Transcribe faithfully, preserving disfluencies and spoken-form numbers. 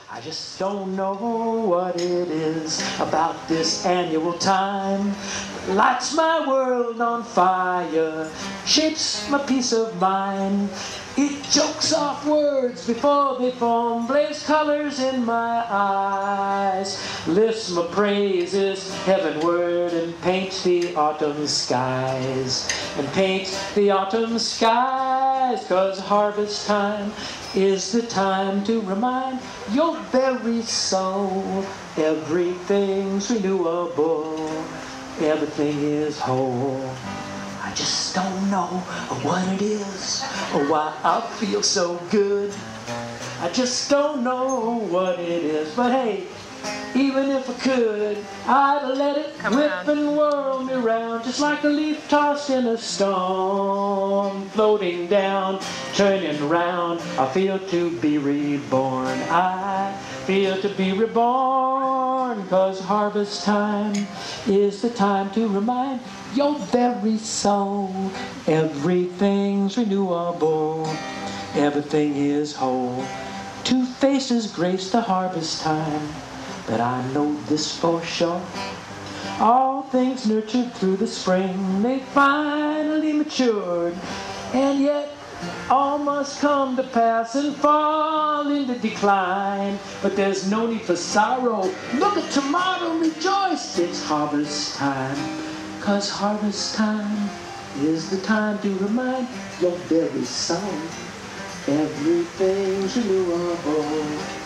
I just don't know what it is about this annual time. Lights my world on fire, shapes my peace of mind. It chokes off words before they form, blaze colors in my eyes, lifts my praises heavenward and paints the autumn skies, and paints the autumn skies, 'cause harvest time is the time to remind your very soul everything's renewable, everything is whole. I just don't know what it is or why I feel so good. I just don't know what it is, but hey, even if I could, I'd let it Come whip on. and whirl me round, just like a leaf tossed in a storm, floating down, turning round. I feel to be reborn. I feel to be reborn, 'cause harvest time is the time to remind your very soul everything's renewable, everything is whole. Two faces grace the harvest time, but I know this for sure. All things nurtured through the spring, they finally matured, and yet all must come to pass and fall into decline. But there's no need for sorrow. Look at tomorrow, rejoice. It's harvest time, 'cause harvest time is the time to remind your very soul everything's renewable.